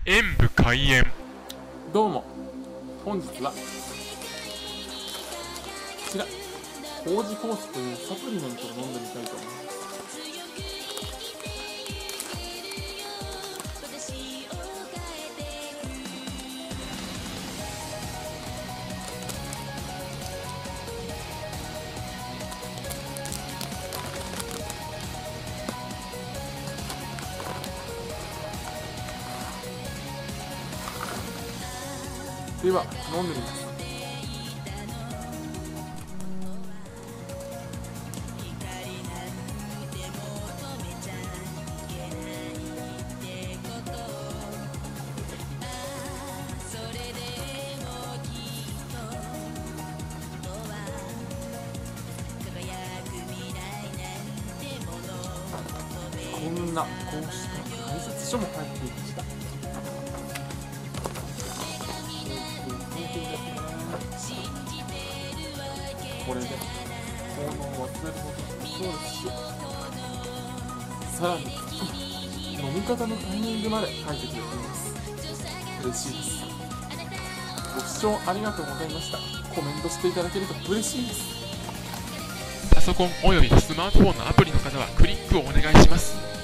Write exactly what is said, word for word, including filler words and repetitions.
演武開演。 どうも、本日はこちらコージフォースというサプリメントを飲んでみたいと思います。では飲んでみます。こんなこうした解説書も入っていました。これで効能を忘れることもそうですし、さらに飲み方のタイミングまで書いてくれています。嬉しいです。ご視聴ありがとうございました。コメントしていただけると嬉しいです。 パソコンおよびスマートフォンのアプリの方はクリックをお願いします。